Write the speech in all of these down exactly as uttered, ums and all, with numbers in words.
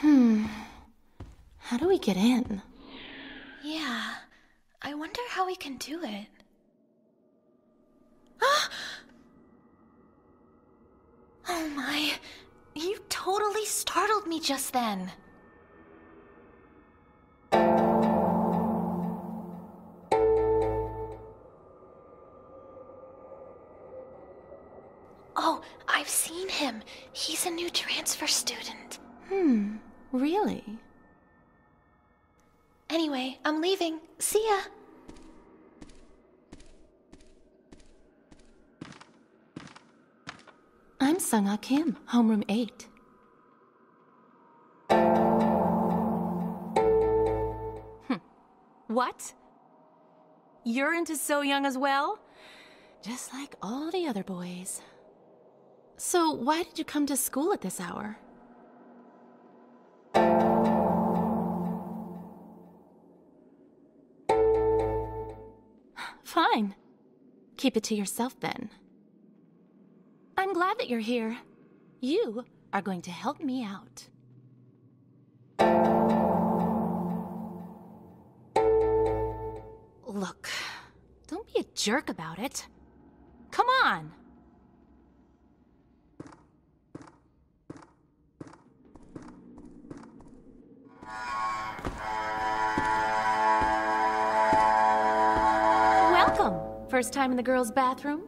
Hmm. How do we get in? Yeah, I wonder how we can do it. Oh my, you totally startled me just then. Oh, I've seen him. He's a new transfer student. Hmm. Really? Anyway, I'm leaving. See ya. I'm Sung-Ah Kim, homeroom eight. Hm. What? You're into So Young as well? Just like all the other boys. So why did you come to school at this hour? Fine. Keep it to yourself then. I'm glad that you're here. You are going to help me out. Look, don't be a jerk about it. Come on! Welcome! First time in the girls' bathroom?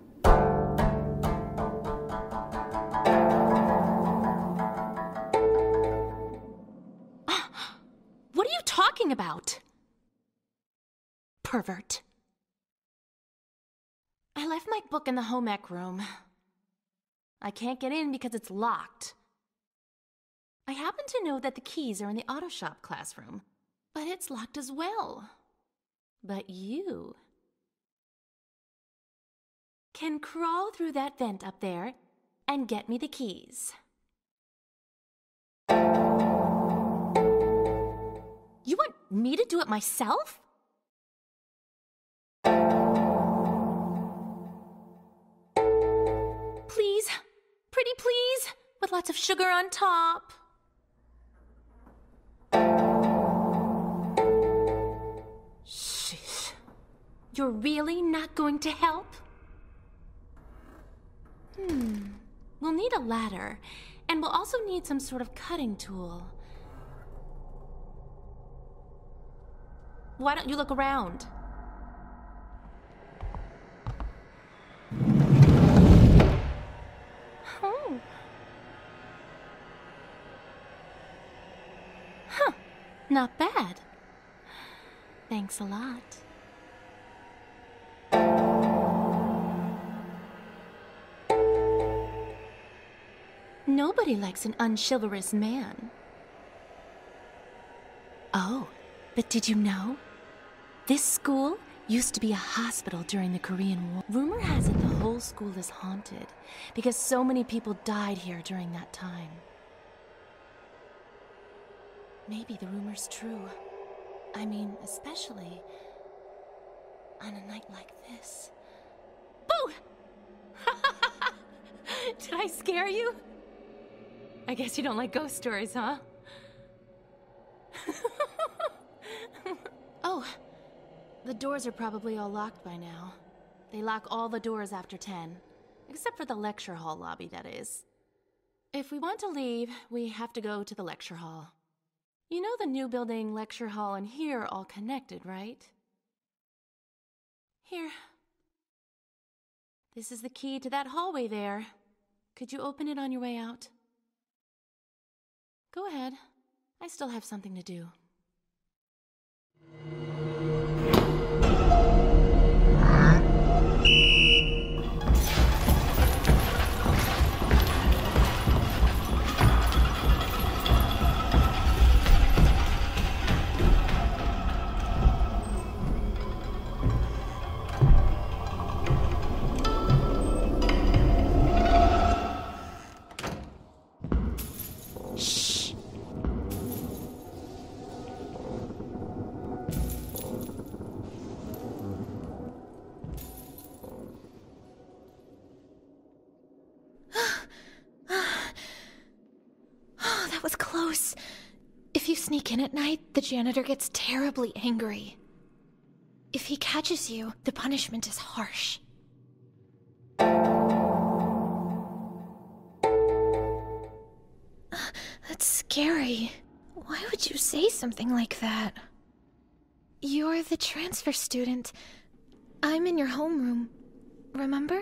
What are you talking about? Pervert. I left my book in the home ec room. I can't get in because it's locked. I happen to know that the keys are in the auto shop classroom, but it's locked as well. But you can crawl through that vent up there and get me the keys. You want me to do it myself? Please, pretty please, with lots of sugar on top. Sheesh. You're really not going to help? Hmm. We'll need a ladder, and we'll also need some sort of cutting tool. Why don't you look around? Oh. Huh. Not bad. Thanks a lot. Nobody likes an unchivalrous man. Oh, but did you know? This school used to be a hospital during the Korean War. Rumor has it the whole school is haunted because so many people died here during that time. Maybe the rumor's true. I mean, especially on a night like this. Boo! Did I scare you? I guess you don't like ghost stories, huh? Oh, the doors are probably all locked by now. They lock all the doors after ten, except for the lecture hall lobby, that is. If we want to leave, we have to go to the lecture hall. You know the new building, lecture hall, and here are all connected, right? Here. This is the key to that hallway there. Could you open it on your way out? Go ahead. I still have something to do. Was close. If you sneak in at night, the janitor gets terribly angry. If he catches you, the punishment is harsh. That's scary. Why would you say something like that? You're the transfer student. I'm in your homeroom. Remember?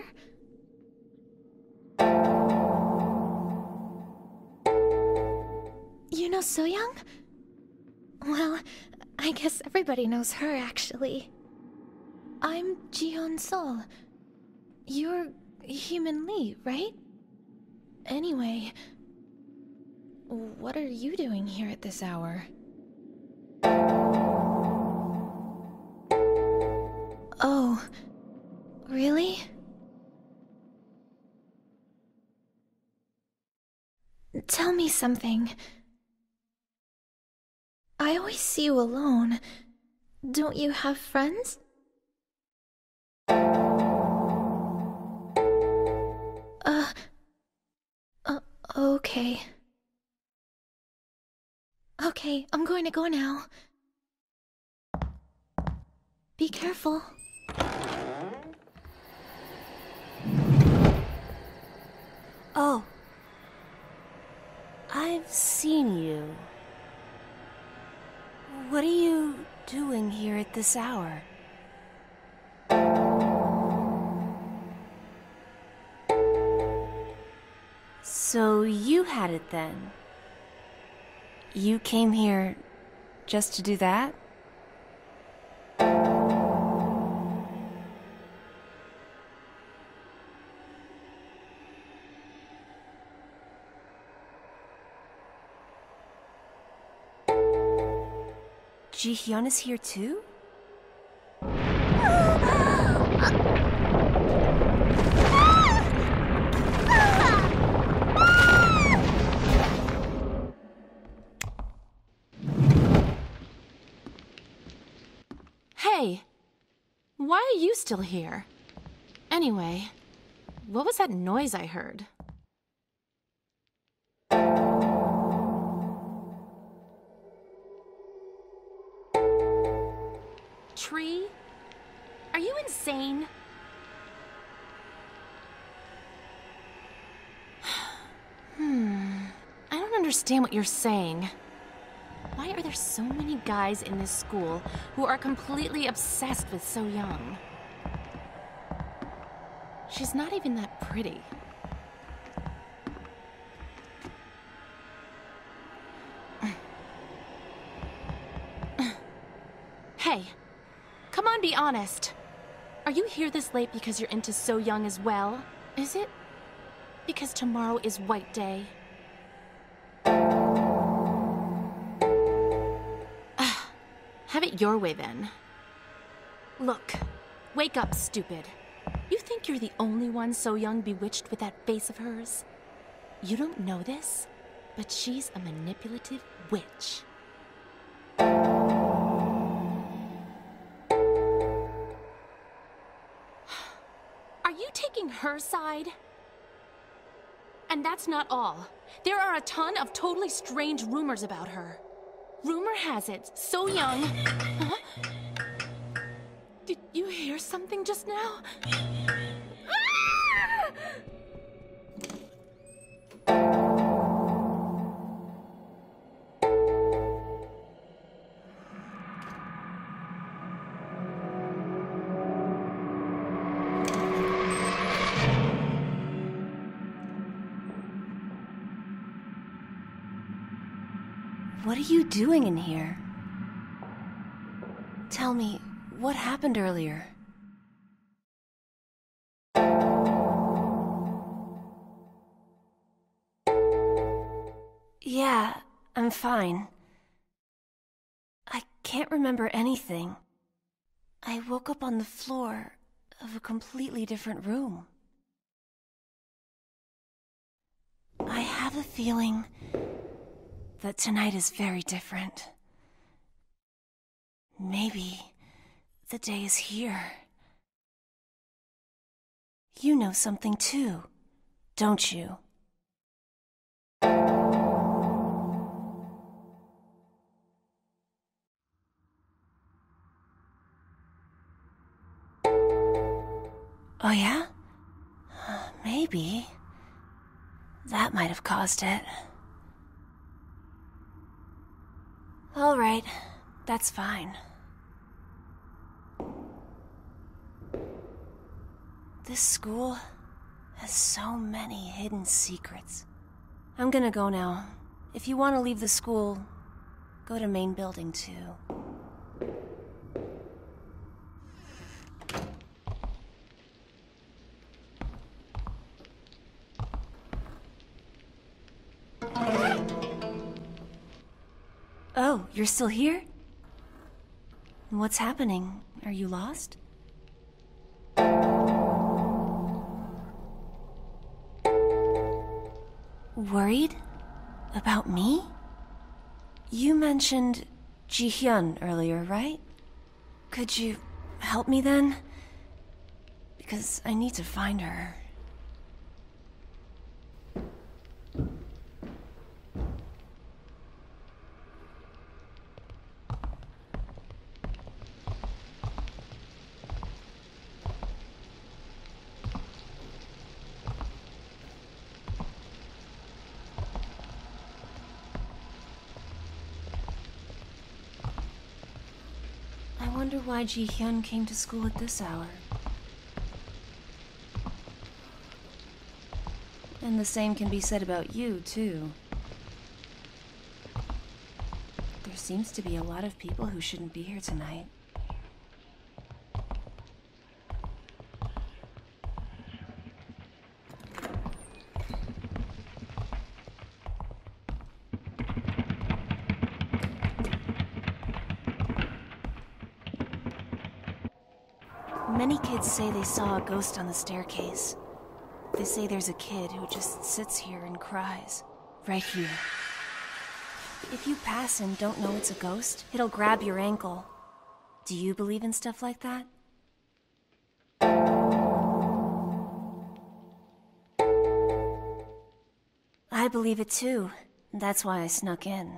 You know So-young? Well, I guess everybody knows her, actually. I'm Ji-yeon Sol. You're Human Lee, right? Anyway, what are you doing here at this hour? Oh, really? Tell me something. I always see you alone. Don't you have friends? Uh... Uh, okay. Okay, I'm going to go now. Be careful. Oh. I've seen you. What are you doing here at this hour? So you had it then? You came here just to do that? Ji-hyun is here too? Hey! Why are you still here? Anyway, what was that noise I heard? Tree? Are you insane? Hmm. I don't understand what you're saying. Why are there so many guys in this school who are completely obsessed with So-young? She's not even that pretty. Hey. Come on, be honest. Are you here this late because you're into So-young as well? Is it because tomorrow is White Day? Have it your way, then. Look, wake up, stupid. You think you're the only one So-young bewitched with that face of hers? You don't know this, but she's a manipulative witch. Are you taking her side? And that's not all. There are a ton of totally strange rumors about her. Rumor has it, So-young... Huh? Did you hear something just now? What are you doing in here? Tell me, what happened earlier? Yeah, I'm fine. I can't remember anything. I woke up on the floor of a completely different room. I have a feeling that tonight is very different. Maybe the day is here. You know something too, don't you? Oh yeah? Uh, maybe. That might have caused it. All right, that's fine. This school has so many hidden secrets. I'm gonna go now. If you want to leave the school, go to main building too. Oh, you're still here? What's happening? Are you lost? Worried? About me? You mentioned Ji-hyun earlier, right? Could you help me then? Because I need to find her. I wonder why Ji-hyun came to school at this hour. And the same can be said about you, too. There seems to be a lot of people who shouldn't be here tonight. Many kids say they saw a ghost on the staircase. They say there's a kid who just sits here and cries. Right here. If you pass and don't know it's a ghost, it'll grab your ankle. Do you believe in stuff like that? I believe it too. That's why I snuck in.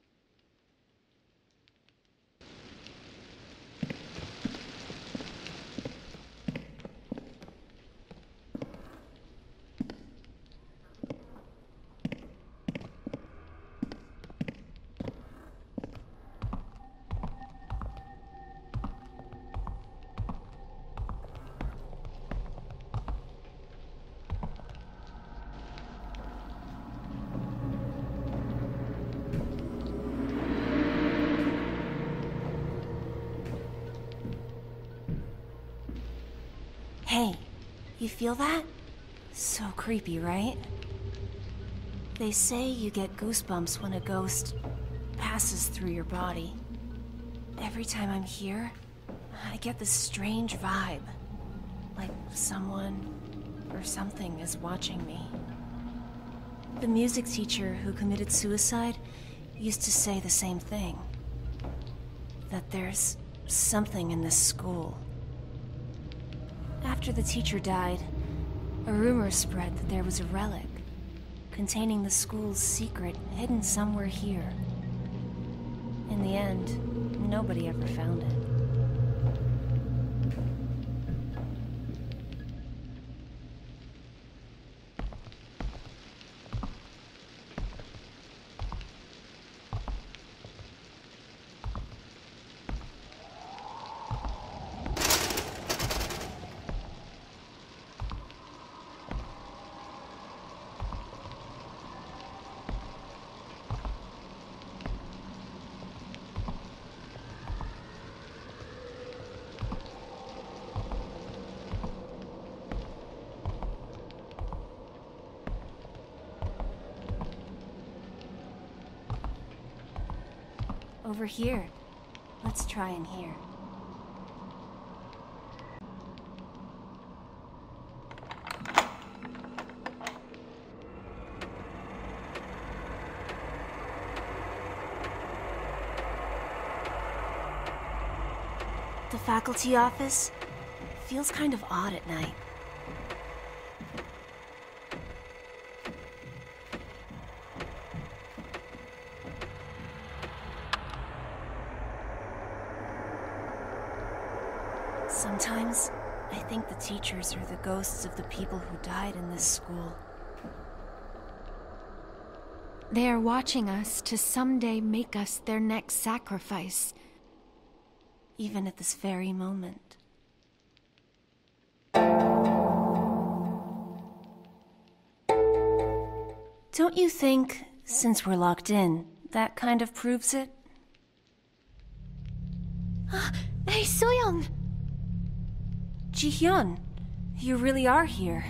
Hey, you feel that? So creepy, right? They say you get goosebumps when a ghost passes through your body. Every time I'm here, I get this strange vibe. Like someone or something is watching me. The music teacher who committed suicide used to say the same thing. That there's something in this school. After the teacher died, a rumor spread that there was a relic containing the school's secret hidden somewhere here. In the end, nobody ever found it. Over here. Let's try in here. The faculty office feels kind of odd at night. Sometimes, I think the teachers are the ghosts of the people who died in this school. They are watching us to someday make us their next sacrifice. Even at this very moment. Don't you think, since we're locked in, that kind of proves it? Hey, Soyoung! Ji-hyun, you really are here.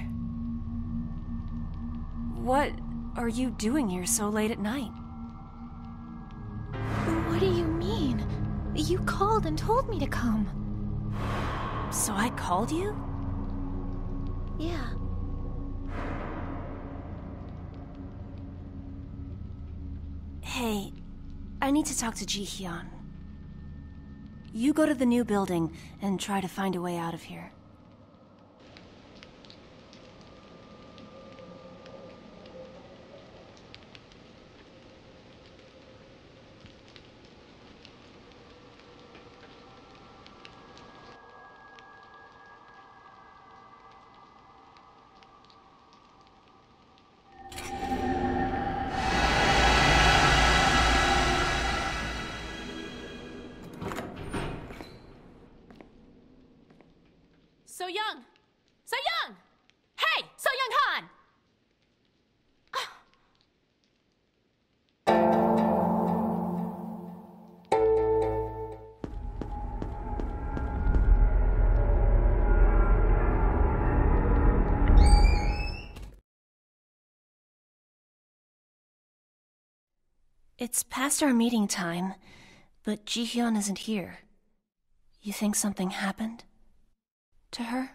What are you doing here so late at night? What do you mean? You called and told me to come. So I called you? Yeah. Hey, I need to talk to Ji-hyun. You go to the new building and try to find a way out of here. So-young! So-young! Hey! So-young Han! It's past our meeting time, but Ji-hyun isn't here. You think something happened to her?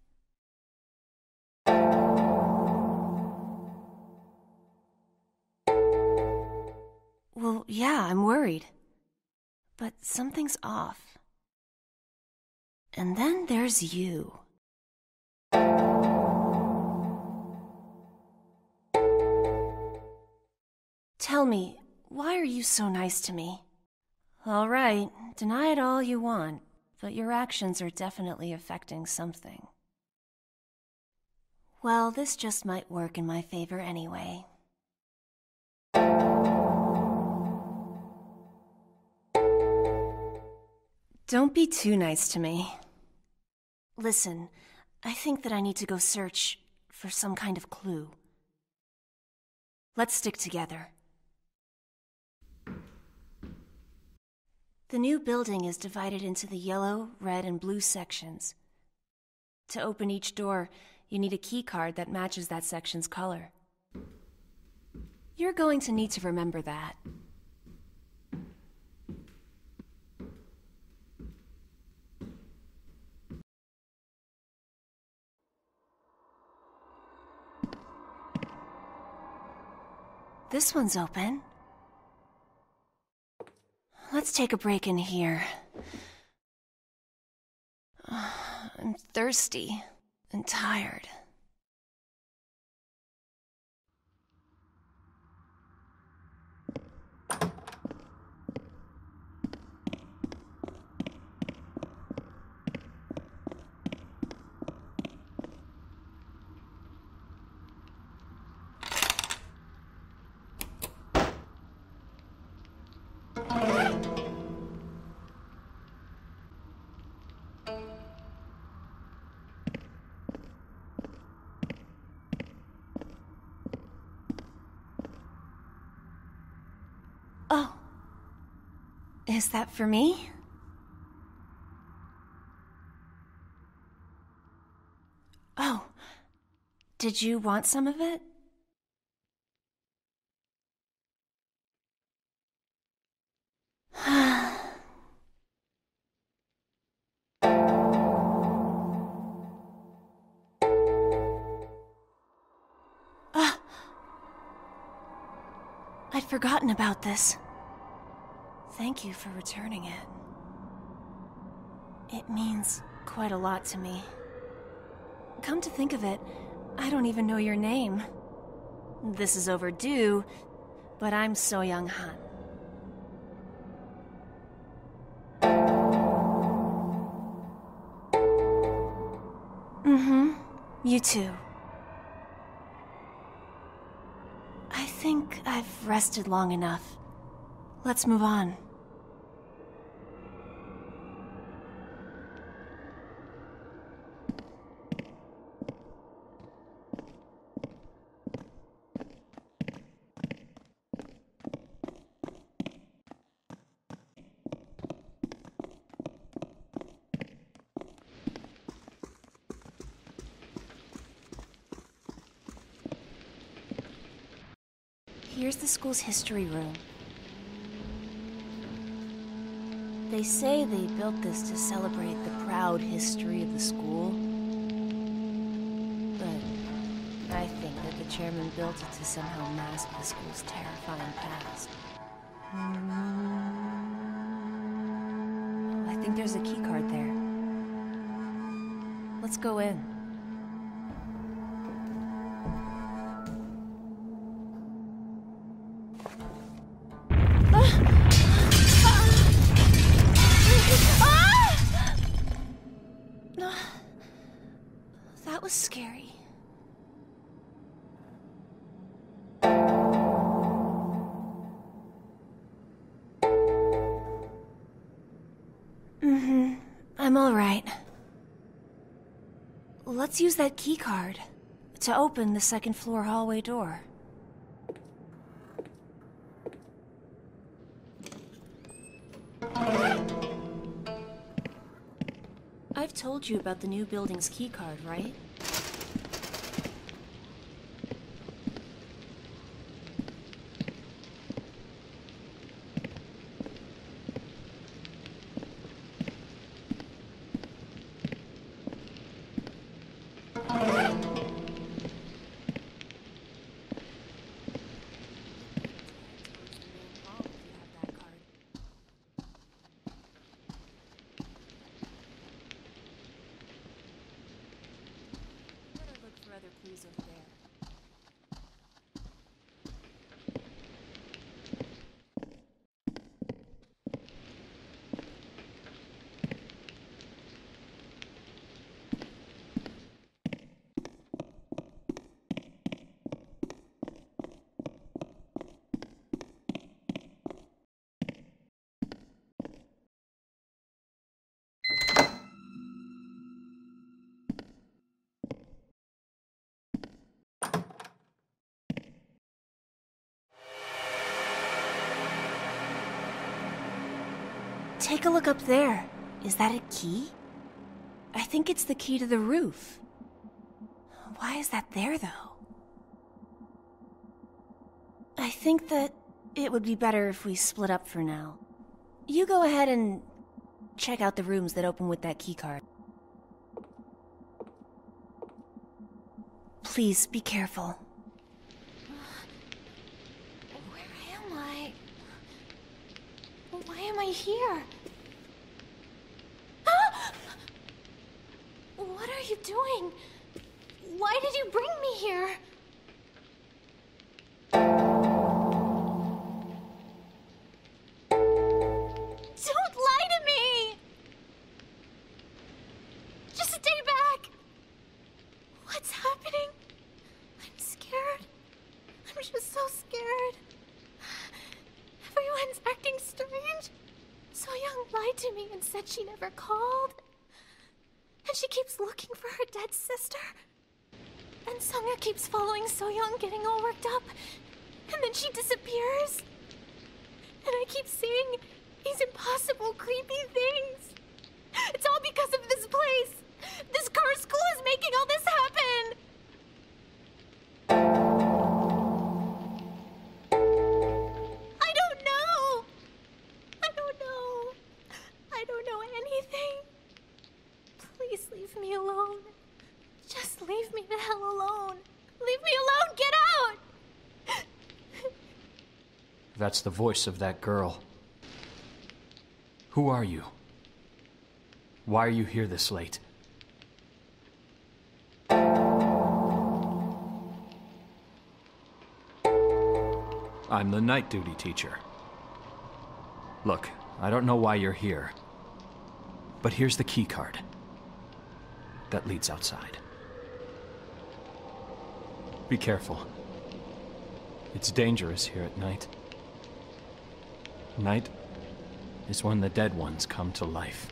Well, yeah, I'm worried. But something's off. And then there's you. Tell me, why are you so nice to me? All right, deny it all you want, but your actions are definitely affecting something. Well, this just might work in my favor anyway. Don't be too nice to me. Listen, I think that I need to go search for some kind of clue. Let's stick together. The new building is divided into the yellow, red, and blue sections. To open each door, you need a key card that matches that section's color. You're going to need to remember that. This one's open. Let's take a break in here. I'm thirsty and tired. Oh. Is that for me? Oh. Did you want some of it? I'd forgotten about this. Thank you for returning it. It means quite a lot to me. Come to think of it, I don't even know your name. This is overdue, but I'm So-young Han. Mm-hmm. You too. I think I've rested long enough. Let's move on. Here's the school's history room. They say they built this to celebrate the proud history of the school. But I think that the chairman built it to somehow mask the school's terrifying past. I think there's a key card there. Let's go in. That was scary. Mm-hmm. I'm all right. Let's use that key card to open the second floor hallway door. I've told you about the new building's key card, right? Other clues over there. Take a look up there. Is that a key? I think it's the key to the roof. Why is that there, though? I think that it would be better if we split up for now. You go ahead and check out the rooms that open with that key card. Please, be careful. Where am I? Why am I here? Ah! What are you doing? Why did you bring me here? Don't lie to me! Just stay back! What's happening? I'm scared. I'm just so scared. Everyone's acting strange. So-young lied to me and said she never called. And she keeps looking for her dead sister. And Sunga keeps following So-young, getting all worked up. And then she disappears. And I keep seeing these impossible, creepy things. It's all because of this place. This cursed school is making all this happen. I don't know. I don't know. I don't know anything. Please leave me alone. Just leave me the hell alone. Leave me alone. Get out. That's the voice of that girl. Who are you? Why are you here this late? I'm the night duty teacher. Look, I don't know why you're here, but here's the key card. that leads outside. Be careful. It's dangerous here at night. Night is when the dead ones come to life.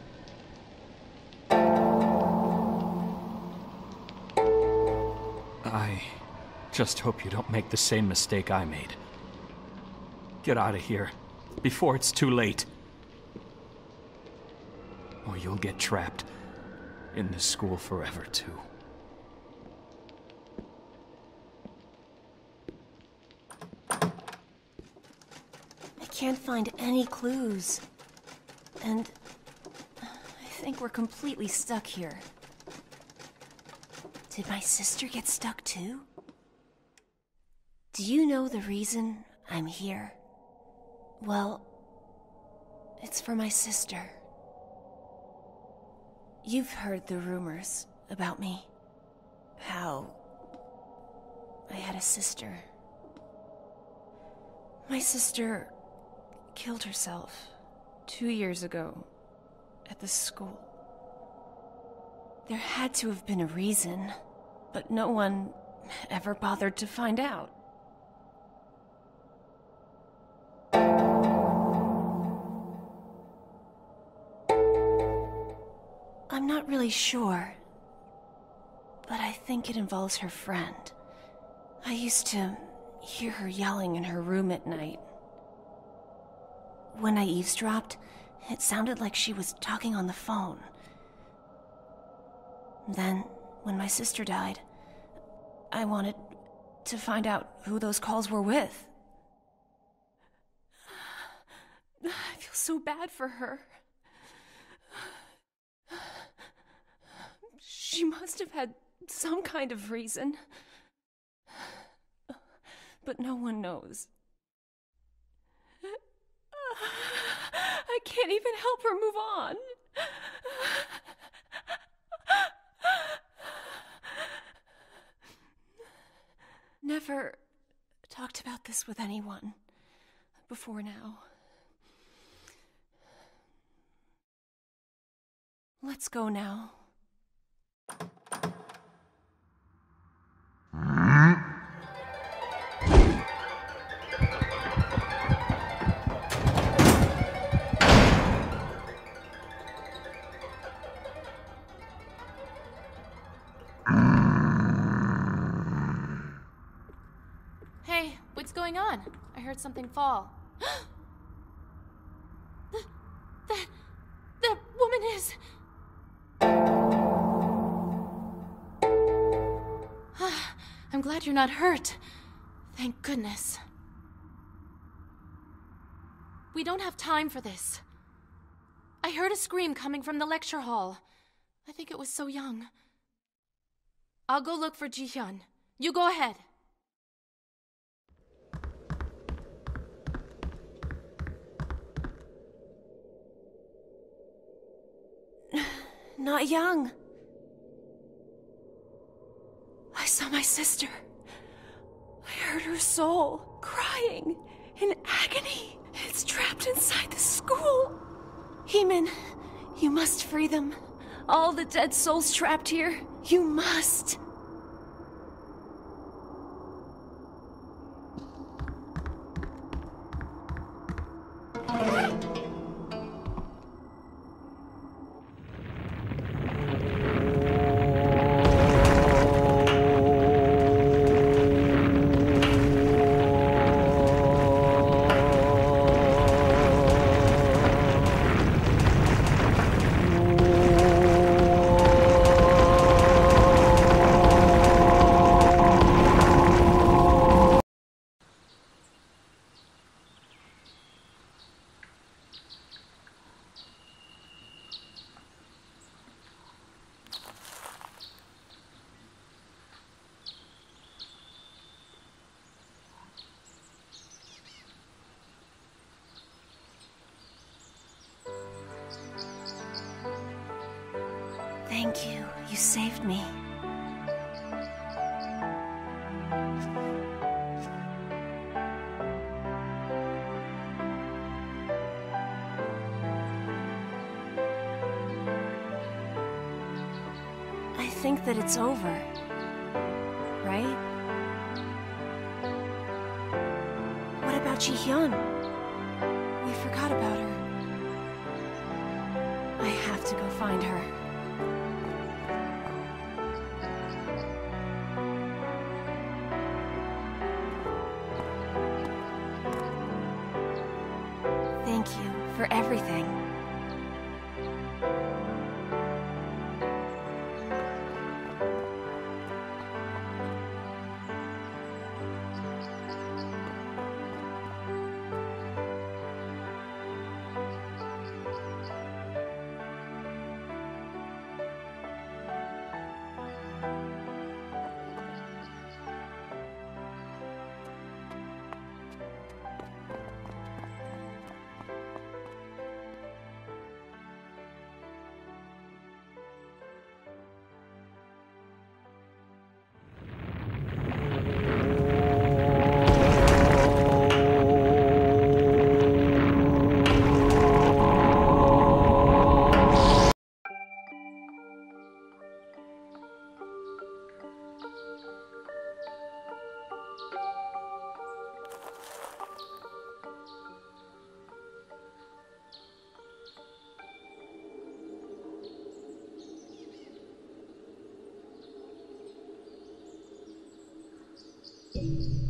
I just hope you don't make the same mistake I made. Get out of here before it's too late. Or you'll get trapped in this school forever, too. I can't find any clues. And I think we're completely stuck here. Did my sister get stuck too? Do you know the reason I'm here? Well, it's for my sister. You've heard the rumors about me. How I had a sister. My sister killed herself two years ago at the school. There had to have been a reason, but no one ever bothered to find out. I'm not really sure, but I think it involves her friend. I used to hear her yelling in her room at night. When I eavesdropped, it sounded like she was talking on the phone. Then, when my sister died, I wanted to find out who those calls were with. I feel so bad for her. She must have had some kind of reason. But no one knows. I can't even help her move on. Never talked about this with anyone before now. Let's go now. Hey, what's going on? I heard something fall. Th- that... that woman is... I'm glad you're not hurt. Thank goodness. We don't have time for this. I heard a scream coming from the lecture hall. I think it was So Young. I'll go look for Ji-hyun. You go ahead. Not Young. I saw my sister. I heard her soul crying in agony. It's trapped inside the school. Heeman, you must free them. All the dead souls trapped here. You must. Thank you. You saved me. think that it's over, right? What about Ji-hyun? We forgot about her. I have to go find her. Thank you for everything. you